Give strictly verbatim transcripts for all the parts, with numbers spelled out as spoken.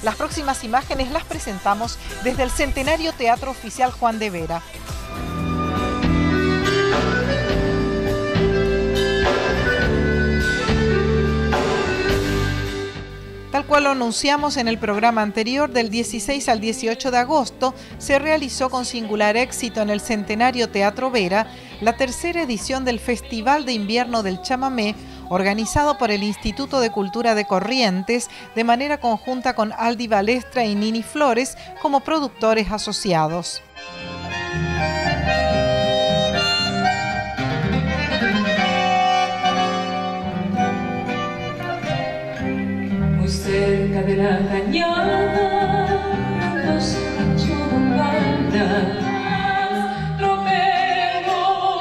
Las próximas imágenes las presentamos desde el Centenario Teatro Oficial Juan de Vera. Tal cual lo anunciamos en el programa anterior, del dieciséis al dieciocho de agosto, se realizó con singular éxito en el Centenario Teatro Vera la tercera edición del Festival de Invierno del Chamamé, organizado por el Instituto de Cultura de Corrientes, de manera conjunta con Aldi Balestra y Nini Flores como productores asociados. Cerca de la cañada, los bandas, troperos.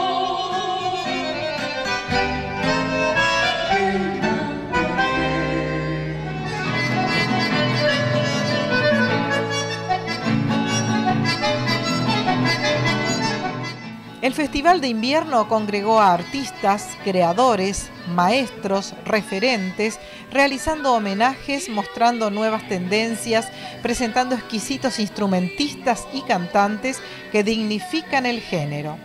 El Festival de Invierno congregó a artistas, creadores, maestros, referentes, realizando homenajes, mostrando nuevas tendencias, presentando exquisitos instrumentistas y cantantes que dignifican el género.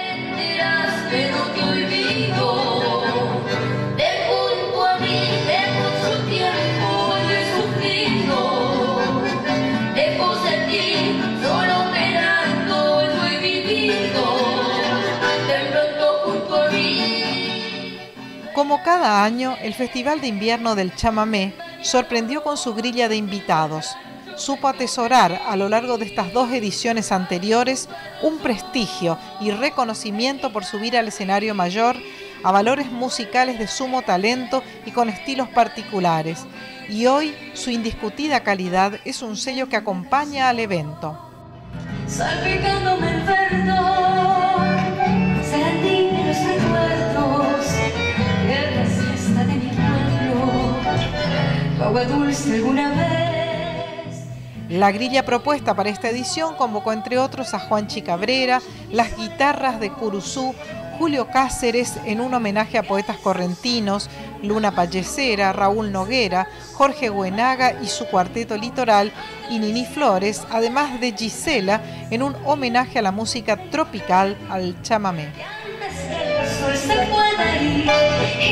Como cada año, el Festival de Invierno del Chamamé sorprendió con su grilla de invitados. Supo atesorar a lo largo de estas dos ediciones anteriores un prestigio y reconocimiento por subir al escenario mayor a valores musicales de sumo talento y con estilos particulares. Y hoy su indiscutida calidad es un sello que acompaña al evento. Salpicándome el perdón, sentí los recuerdos de la siesta de mi pueblo, tu agua dulce alguna vez. La grilla propuesta para esta edición convocó entre otros a Juanchi Cabrera, las guitarras de Curuzú, Julio Cáceres en un homenaje a poetas correntinos, Luna Pallecera, Raúl Noguera, Jorge Buenaga y su cuarteto Litoral y Nini Flores, además de Gisela en un homenaje a la música tropical, al chamamé. El sol se puede ir